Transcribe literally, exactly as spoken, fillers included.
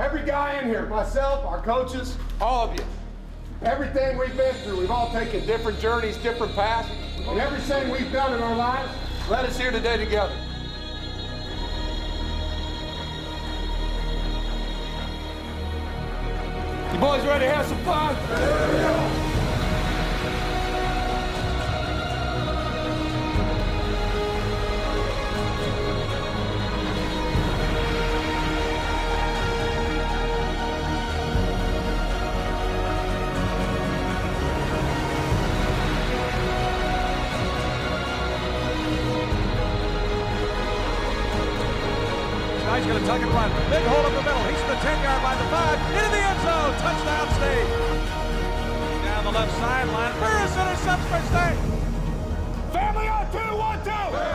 Every guy in here, myself, our coaches, all of you. Everything we've been through, we've all taken different journeys, different paths, and everything we've done in our lives led us here today together. You boys ready to have some fun? Yeah. He's going to tuck and run. Big hole in the middle. He's to the ten-yard line, the five, into the end zone. Touchdown, State. Down the left sideline. Burris intercepts for State. Family on two, one, two.